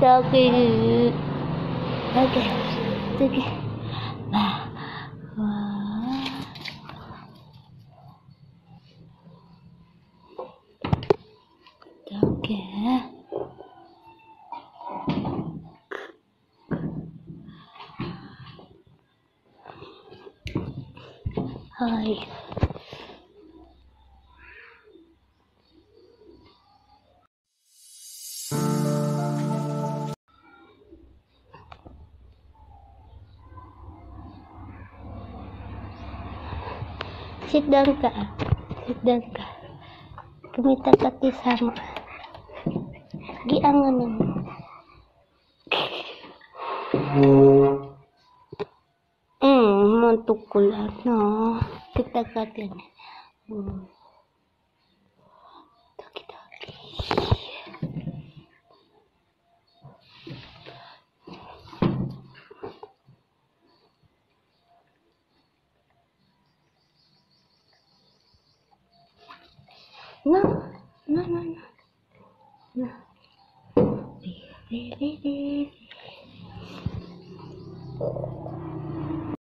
Oke, oke, oke. Nah, oke. Hai. Sit down ka. Sit down ka. Kumita kati sama. Giangan mo. Mantukulan no. Kita katin. Taki-taki. No. No.